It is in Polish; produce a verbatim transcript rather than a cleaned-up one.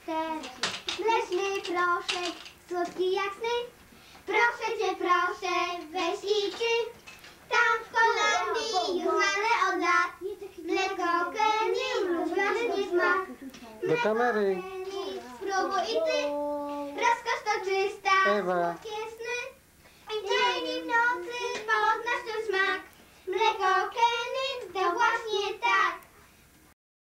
cztery. Mleczny proszek, słodki jak sny. Proszę cię, proszę, weź i ty. Tam w Holandii już znane od lat. Mleko Kenny, ulubiony smak. Do kamery. Spróbuj i ty. Rozkosz to czysta. Ewa.